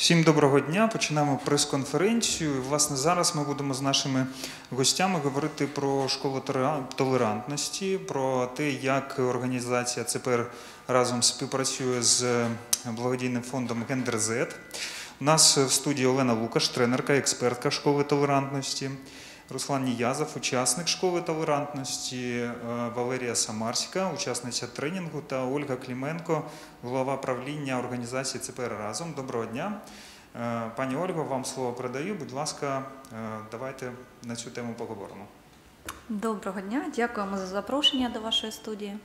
Всім доброго дня. Починаємо прес-конференцію. Власне, зараз ми будемо з нашими гостями говорити про школу толерантності, про те, як організація ЦПР разом співпрацює з благодійним фондом «Гендер-Z». У нас в студії Олена Лукаш, тренерка, експертка школи толерантності, Руслан Ніязов, учасник школи толерантності, Валерія Самарська, учасниця тренінгу, та Ольга Клименко, голова правління організації ЦПР разом. Доброго дня. Пані Ольго, вам слово передаю. Будь ласка, давайте на цю тему поговоримо. Доброго дня. Дякуємо за запрошення до вашої студії.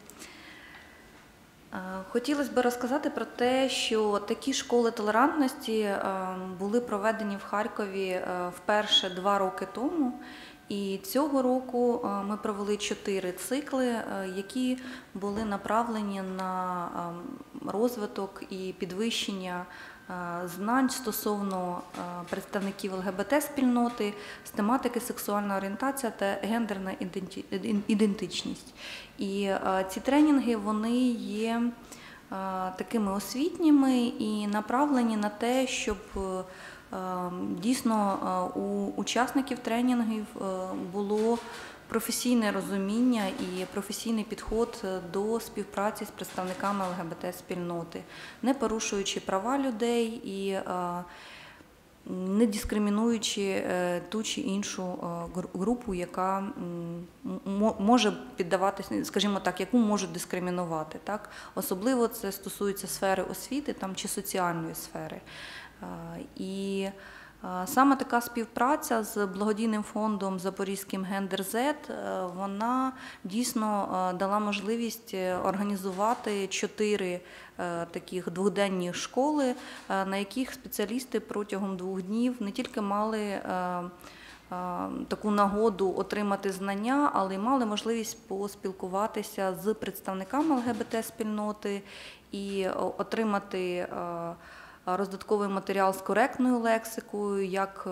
Хотілося б розказати про те, що такі школи толерантності були проведені в Харкові вперше 2 роки тому. І цього року ми провели 4 цикли, які були направлені на розвиток і підвищення знань стосовно представників ЛГБТ-спільноти, з тематики сексуальна орієнтація та гендерна ідентичність. І ці тренінги, вони є такими освітніми і направлені на те, щоб дійсно у учасників тренінгів було професійне розуміння і професійний підход до співпраці з представниками ЛГБТ-спільноти, не порушуючи права людей і не дискримінуючи ту чи іншу групу, яка може піддаватися, скажімо так, яку можуть дискримінувати. Так? Особливо це стосується сфери освіти там, чи соціальної сфери. І саме така співпраця з благодійним фондом Запорізьким «Гендер-Z», вона дійсно дала можливість організувати 4 таких 2-денні школи, на яких спеціалісти протягом 2 днів не тільки мали таку нагоду отримати знання, але й мали можливість поспілкуватися з представниками ЛГБТ-спільноти і отримати роздатковий матеріал з коректною лексикою,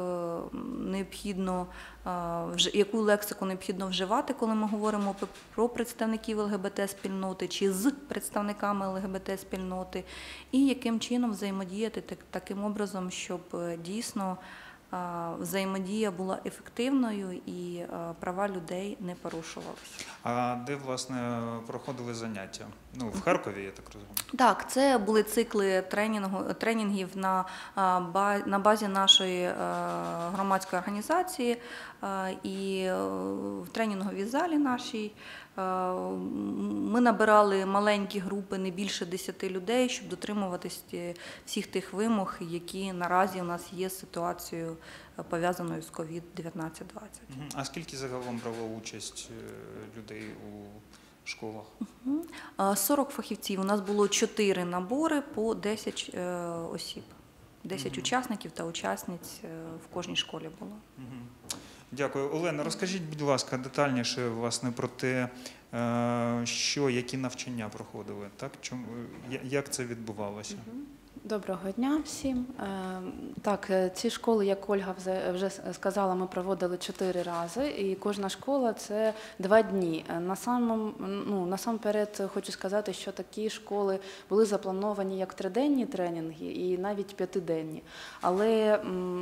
яку лексику необхідно вживати, коли ми говоримо про представників ЛГБТ-спільноти чи з представниками ЛГБТ-спільноти, і яким чином взаємодіяти таким образом, щоб дійсно взаємодія була ефективною і права людей не порушувалися. А де, власне, проходили заняття? Ну, в Харкові, я так розумію? Так, це були цикли тренінгів на базі нашої громадської організації і в тренінговій залі нашій. Ми набирали маленькі групи, не більше 10 людей, щоб дотримуватись всіх тих вимог, які наразі у нас є з ситуацією, пов'язаною з COVID-19-20. А скільки загалом брало участь людей у школах? 40 фахівців. У нас було 4 набори по 10 осіб. 10 учасників та учасниць в кожній школі було. Дякую. Олена, розкажіть, будь ласка, детальніше, власне, про те, які навчання проходили, так? Як це відбувалося? Доброго дня всім. Так, ці школи, як Ольга вже сказала, ми проводили 4 рази, і кожна школа – це 2 дні. Насамперед хочу сказати, що такі школи були заплановані як 3-денні тренінги і навіть 5-денні. Але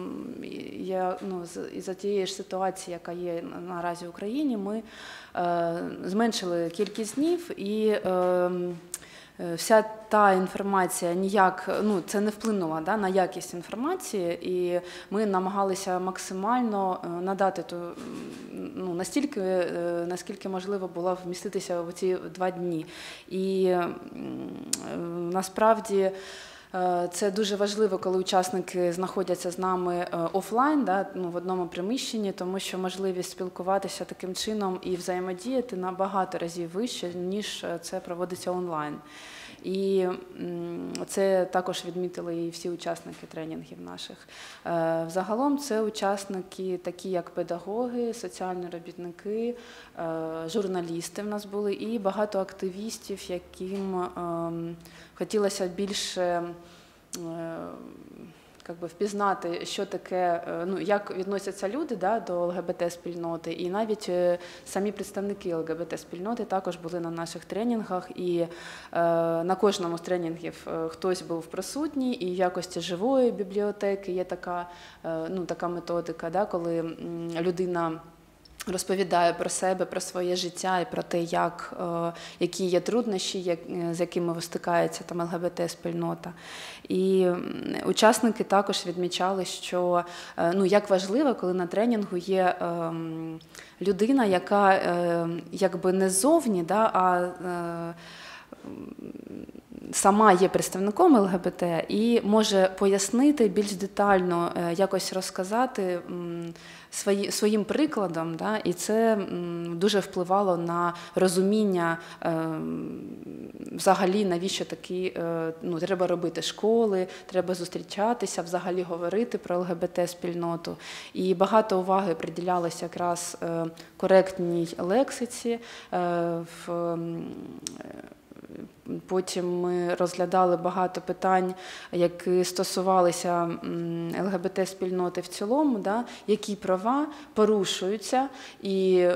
із-за тієї ж ситуації, яка є наразі в Україні, ми зменшили кількість днів і вся та інформація це не вплинуло на якість інформації, і ми намагалися максимально надати настільки, наскільки можливо було вміститися в ці 2 дні. І насправді це дуже важливо, коли учасники знаходяться з нами офлайн, в одному приміщенні, тому що можливість спілкуватися таким чином і взаємодіяти набагато разів вище, ніж це проводиться онлайн. І це також відмітили і всі учасники тренінгів наших. Взагалом це учасники такі, як педагоги, соціальні робітники, журналісти в нас були і багато активістів, яким хотілося більше впізнати, що таке, ну, як відносяться люди, да, до ЛГБТ-спільноти. І навіть самі представники ЛГБТ-спільноти також були на наших тренінгах. І на кожному з тренінгів хтось був присутній. І в якості живої бібліотеки є така, ну, така методика, да, коли людина розповідає про себе, про своє життя і про те, які є труднощі, з якими стикається там ЛГБТ-спільнота. І учасники також відмічали, що, ну, як важливо, коли на тренінгу є людина, яка якби не ззовні, да, а сама є представником ЛГБТ і може пояснити більш детально, якось розказати своїм прикладом, да, і це дуже впливало на розуміння взагалі, навіщо такі, ну, треба робити школи, треба зустрічатися, взагалі говорити про ЛГБТ-спільноту. І багато уваги приділялося якраз коректній лексиці, Потім ми розглядали багато питань, які стосувалися ЛГБТ-спільноти в цілому, да, які права порушуються і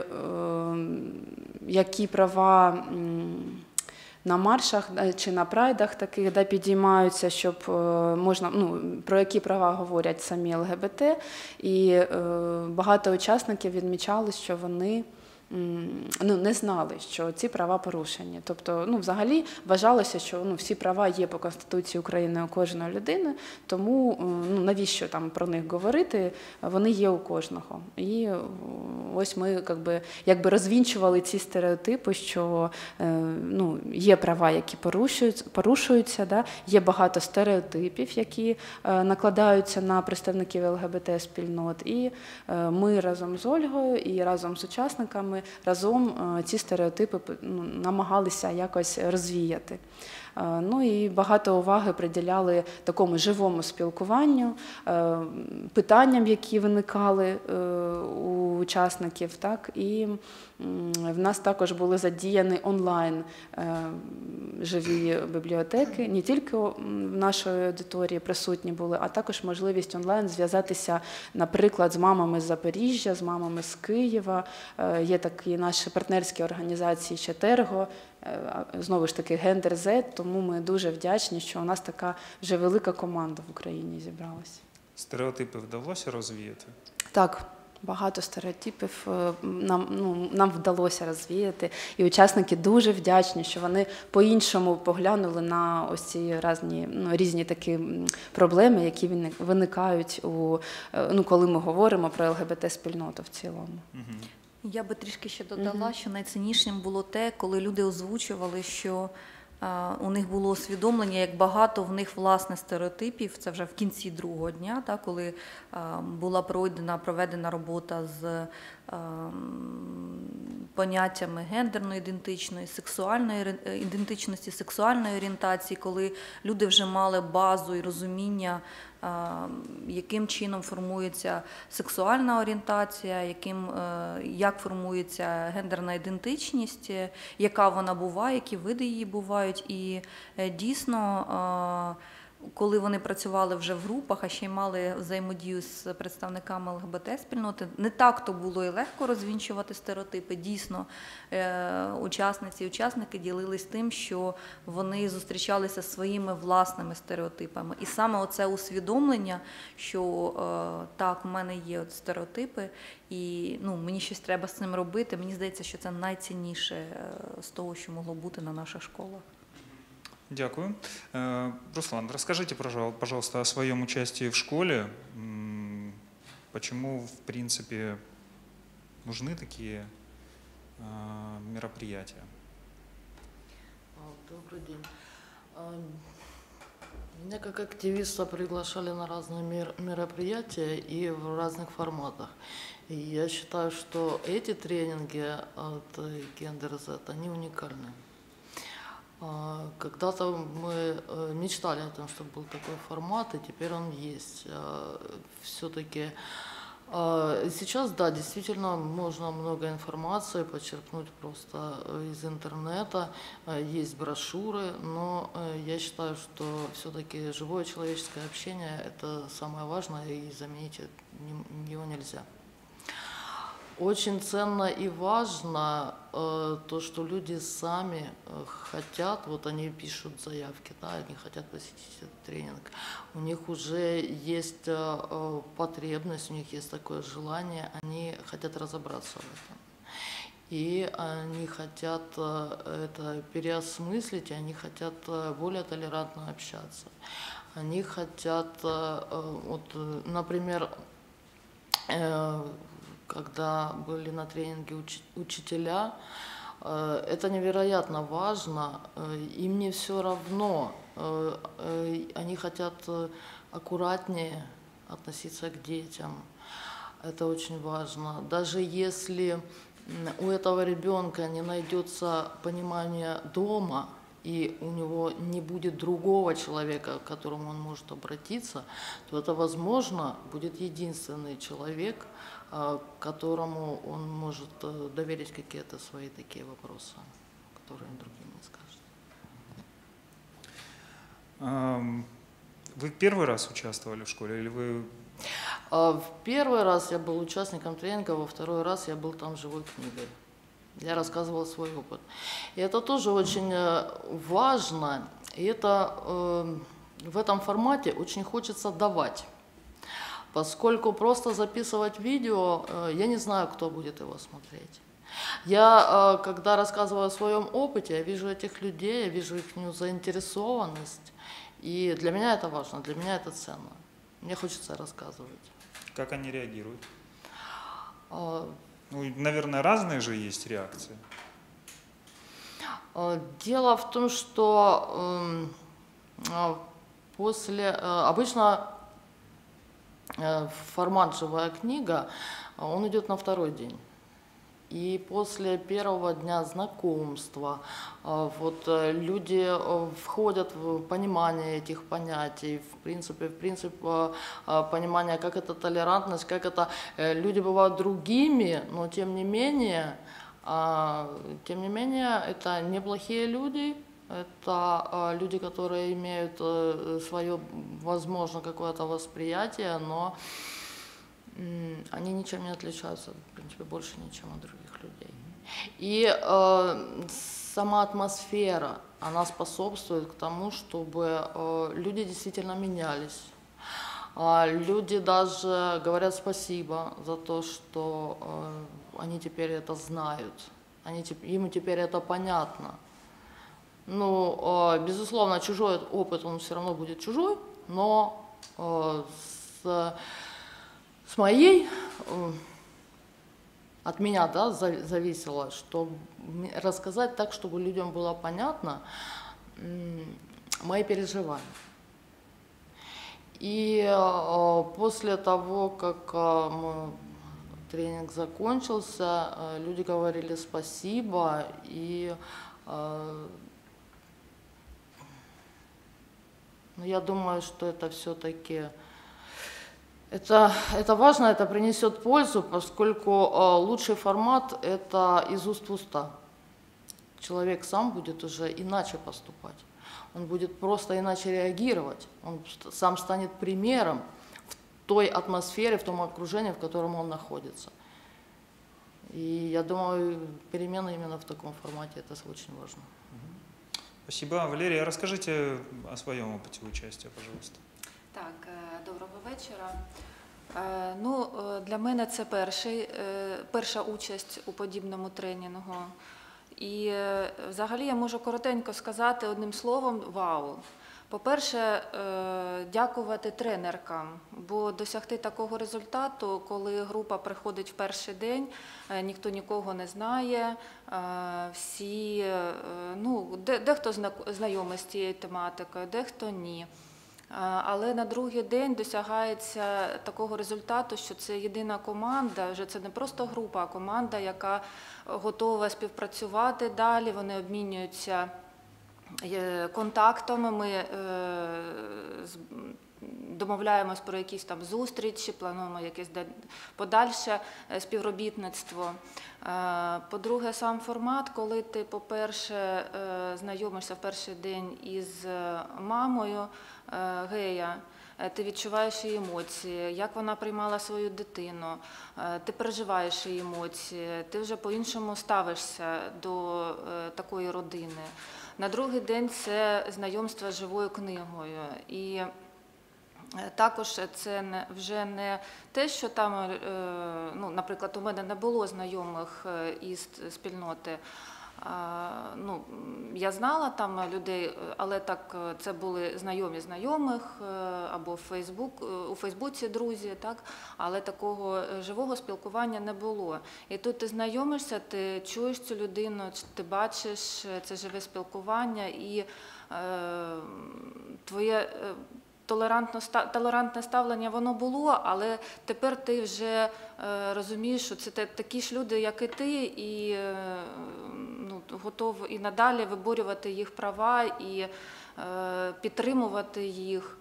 які права на маршах чи на прайдах таких, да, підіймаються, щоб можна, ну, про які права говорять самі ЛГБТ. І багато учасників відмічали, що вони ну, не знали, що ці права порушені. Тобто, ну, взагалі вважалося, що, ну, всі права є по Конституції України у кожної людини, тому, ну, навіщо там про них говорити, вони є у кожного. І ось ми якби розвінчували ці стереотипи, що, ну, є права, які порушуються, да? Є багато стереотипів, які накладаються на представників ЛГБТ-спільнот. І ми разом з Ольгою і разом з учасниками разом ці стереотипи, ну, намагалися якось розвіяти. Ну і багато уваги приділяли такому живому спілкуванню, питанням, які виникали у учасників, так, і в нас також були задіяні онлайн живі бібліотеки, не тільки в нашій аудиторії присутні були, а також можливість онлайн зв'язатися, наприклад, з мамами з Запоріжжя, з мамами з Києва. Є такі наші партнерські організації «Четерго», знову ж таки «Гендер Z», тому ми дуже вдячні, що у нас така вже велика команда в Україні зібралася. Стереотипи вдалося розвіяти? Так. Багато стереотипів нам вдалося розвіяти, і учасники дуже вдячні, що вони по-іншому поглянули на ось ці різні такі проблеми, які виникають, коли ми говоримо про ЛГБТ-спільноту в цілому. Я би трішки ще додала, що найціннішим було те, коли люди озвучували, що у них було усвідомлення, як багато в них власне стереотипів, це вже в кінці другого дня, так, коли була проведена робота з поняттями гендерної ідентичності, сексуальної ідентичності, сексуальної орієнтації, коли люди вже мали базу і розуміння, яким чином формується сексуальна орієнтація, як формується гендерна ідентичність, яка вона буває, які види її бувають. І дійсно, коли вони працювали вже в групах, а ще й мали взаємодію з представниками ЛГБТ-спільноти, не так-то було і легко розвінчувати стереотипи. Дійсно, учасниці і учасники ділились тим, що вони зустрічалися зі своїми власними стереотипами. І саме оце усвідомлення, що так, в мене є стереотипи, і мені щось треба з цим робити, мені здається, що це найцінніше з того, що могло бути на наших школах. Дякую. Руслан, расскажите, пожалуйста, о своем участии в школе. Почему, в принципе, нужны такие мероприятия? Добрый день. Меня как активиста приглашали на разные мероприятия и в разных форматах. И я считаю, что эти тренинги от Gender Z, они уникальны. Когда-то мы мечтали о том, чтобы был такой формат, и теперь он есть. Все-таки Сейчас, да, действительно можно много информации почерпнуть просто из интернета, есть брошюры, но я считаю, что все-таки живое человеческое общение – это самое важное, и заменить его нельзя. Очень ценно и важно то, что люди сами хотят, вот они пишут заявки, да, они хотят посетить этот тренинг, у них уже есть потребность, у них есть такое желание, они хотят разобраться в этом. И они хотят это переосмыслить, и они хотят более толерантно общаться. Они хотят, вот, например, когда были на тренинге учителя, это невероятно важно, им не все равно, они хотят аккуратнее относиться к детям, это очень важно. Даже если у этого ребенка не найдется понимание дома, и у него не будет другого человека, к которому он может обратиться, то это, возможно, будет единственный человек, которому он может доверить какие-то свои такие вопросы, которые он другим не скажет. Вы первый раз участвовали в школе или вы... В первый раз я был участником тренинга, во второй раз я был там живой книгой. Я рассказывала свой опыт. И это тоже очень важно, и это в этом формате очень хочется давать. Поскольку просто записывать видео, я не знаю, кто будет его смотреть. Я, когда рассказываю о своем опыте, я вижу этих людей, я вижу их заинтересованность. И для меня это важно, для меня это ценно. Мне хочется рассказывать. Как они реагируют? Ну, наверное, разные же есть реакции. Дело в том, что обычно формат «Живая книга», он идет на второй день. И после первого дня знакомства вот, люди входят в понимание этих понятий, в принципе понимание, как это толерантность, как это люди бывают другими, но тем не менее это неплохие люди. Это люди, которые имеют свое, возможно, какое-то восприятие, но они ничем не отличаются, в принципе, больше ничем от других людей. И сама атмосфера, она способствует к тому, чтобы люди действительно менялись. Люди даже говорят спасибо за то, что они теперь это знают, им теперь это понятно. Ну, безусловно, чужой опыт, он все равно будет чужой, но с моей, от меня, да, зависело, чтобы рассказать так, чтобы людям было понятно мои переживания. И после того, как тренинг закончился, люди говорили спасибо, и я думаю, что это все-таки это важно, это принесет пользу, поскольку лучший формат – это из уст в уста. Человек сам будет уже иначе поступать, он будет просто иначе реагировать, он сам станет примером в той атмосфере, в том окружении, в котором он находится. И я думаю, перемены именно в таком формате – это очень важно. Спасибо. Валерія, расскажите о своем опыте участия, пожалуйста. Так, доброго вечора. Ну, для мене це перша участь у подібному тренінгу. І взагалі я можу коротенько сказати одним словом «вау». По-перше, дякувати тренеркам, бо досягти такого результату, коли група приходить в перший день, ніхто нікого не знає, всі, ну, дехто знайомий з цією тематикою, дехто ні. Але на другий день досягається такого результату, що це єдина команда, вже це не просто група, а команда, яка готова співпрацювати далі, вони обмінюються контактами, ми домовляємось про якісь там зустрічі, плануємо якесь подальше співробітництво. По-друге, сам формат, коли ти, по-перше, знайомишся в перший день із мамою гея, ти відчуваєш її емоції, як вона приймала свою дитину, ти переживаєш її емоції, ти вже по-іншому ставишся до такої родини. На другий день це знайомство з живою книгою. І також це вже не те, що там, ну, наприклад, у мене не було знайомих із спільноти. Ну, я знала там людей, але так це були знайомі знайомих або у Фейсбуці друзі, так, але такого живого спілкування не було. І тут ти знайомишся, ти чуєш цю людину, ти бачиш це живе спілкування і твоє толерантне ставлення воно було, але тепер ти вже розумієш, що це такі ж люди, як і ти, і ну, готов і надалі виборювати їх права і підтримувати їх.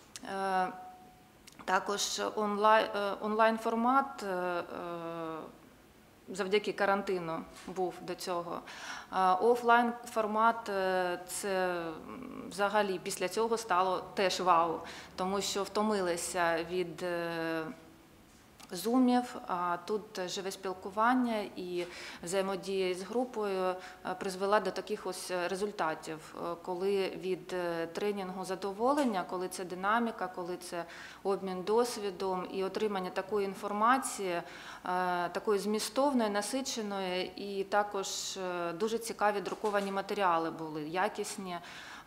Також онлайн-формат завдяки карантину був до цього. Офлайн-формат – це взагалі після цього стало теж вау, тому що втомилися від зумів, а тут живе спілкування і взаємодія з групою призвела до таких ось результатів, коли від тренінгу задоволення, коли це динаміка, коли це обмін досвідом і отримання такої інформації, такої змістовної, насиченої, і також дуже цікаві друковані матеріали були, якісні.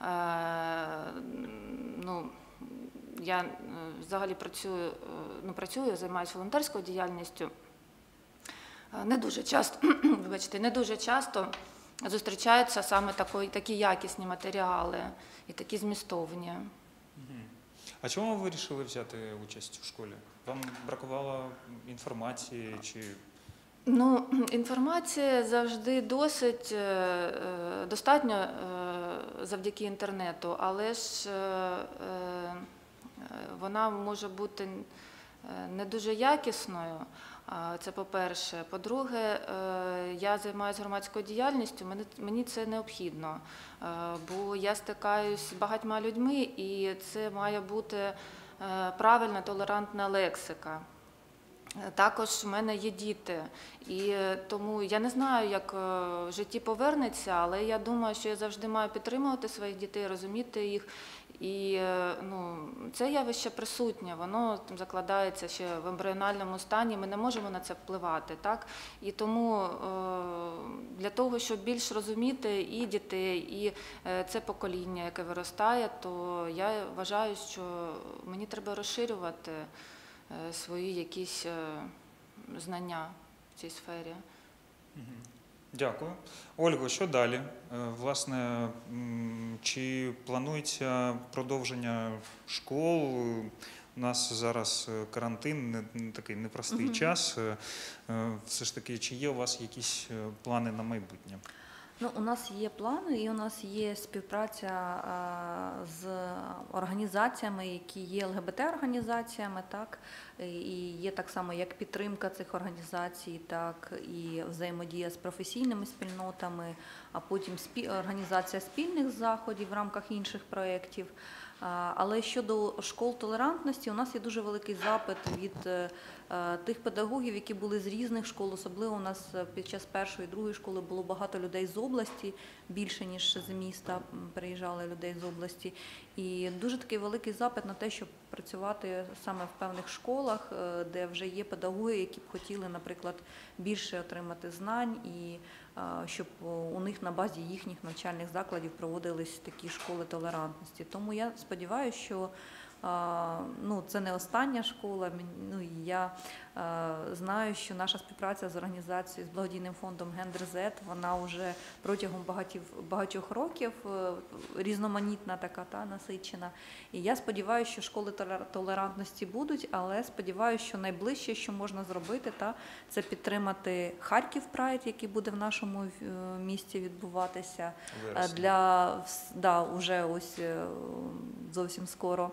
Ну, я взагалі працюю, займаюся волонтерською діяльністю. Не дуже часто зустрічаються саме такі якісні матеріали і такі змістовні. А чому ви вирішили взяти участь у школі? Вам бракувало інформації чи… Ну, інформації завжди достатньо завдяки інтернету, але ж вона може бути не дуже якісною, це по-перше. По-друге, я займаюся громадською діяльністю, мені це необхідно, бо я стикаюсь з багатьма людьми, і це має бути правильна, толерантна лексика. Також в мене є діти, і тому я не знаю, як в житті повернеться, але я думаю, що я завжди маю підтримувати своїх дітей, розуміти їх. І ну, це явище присутнє, воно там закладається ще в ембріональному стані, ми не можемо на це впливати. Так? І тому для того, щоб більш розуміти і дітей, і це покоління, яке виростає, то я вважаю, що мені треба розширювати свої якісь знання в цій сфері. Дякую. Ольго, що далі? Власне, чи планується продовження школ? У нас зараз карантин, такий непростий час. Все ж таки, чи є у вас якісь плани на майбутнє? Ну, у нас є плани і у нас є співпраця з організаціями, які є ЛГБТ-організаціями, так, і є так само як підтримка цих організацій, так і взаємодія з професійними спільнотами, а потім організація спільних заходів в рамках інших проєктів. Але щодо школ толерантності, у нас є дуже великий запит від тих педагогів, які були з різних школ, особливо у нас під час першої і другої школи було багато людей з області, більше, ніж з міста приїжджали людей з області. І дуже такий великий запит на те, щоб працювати саме в певних школах, де вже є педагоги, які б хотіли, наприклад, більше отримати знань і щоб у них на базі їхніх навчальних закладів проводились такі школи толерантності. Тому я сподіваюся, що ну, це не остання школа. Ну, я знаю, що наша співпраця з організацією, з благодійним фондом «Гендер-Z», вона вже протягом багатьох років різноманітна така, насичена. І я сподіваюся, що школи толерантності будуть, але сподіваюся, що найближче, що можна зробити, це підтримати Харків Прайд, який буде в нашому місті відбуватися уже ось зовсім скоро.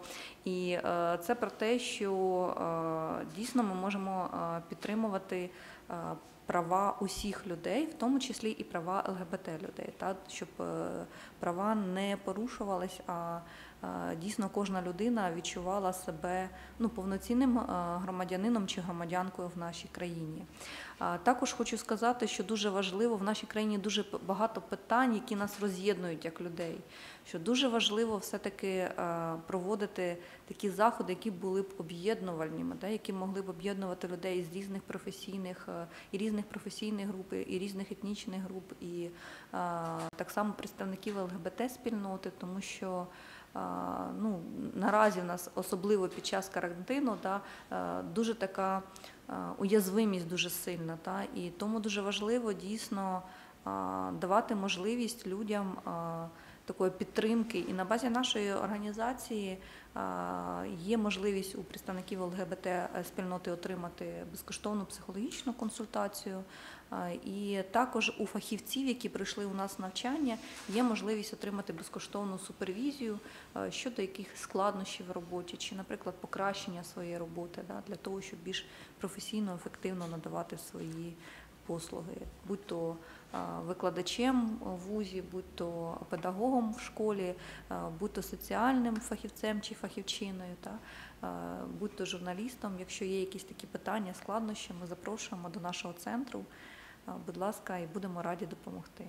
І це про те, що дійсно ми можемо підтримувати права усіх людей, в тому числі і права ЛГБТ людей, щоб права не порушувались, а дійсно кожна людина відчувала себе повноцінним громадянином чи громадянкою в нашій країні. Також хочу сказати, що дуже важливо, в нашій країні дуже багато питань, які нас роз'єднують як людей, що дуже важливо все-таки проводити такі заходи, які були б об'єднувальними, які могли б об'єднувати людей з різних професійних груп, і різних етнічних груп, і так само представників ЛГБТ-спільноти, тому що наразі в нас, особливо під час карантину, дуже така уязвимість дуже сильна. І тому дуже важливо дійсно давати можливість людям такої підтримки. І на базі нашої організації є можливість у представників ЛГБТ-спільноти отримати безкоштовну психологічну консультацію. І також у фахівців, які прийшли у нас навчання, є можливість отримати безкоштовну супервізію щодо якихось складнощів в роботі, чи, наприклад, покращення своєї роботи, для того, щоб більш професійно, ефективно надавати свої послуги, будь то викладачем в вузі, будь то педагогом в школі, будь то соціальним фахівцем чи фахівчиною, будь то журналістом. Якщо є якісь такі питання, складнощі, ми запрошуємо до нашого центру. Будь ласка, і будемо раді допомогти.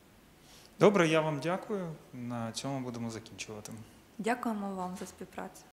Добре, я вам дякую. На цьому будемо закінчувати. Дякуємо вам за співпрацю.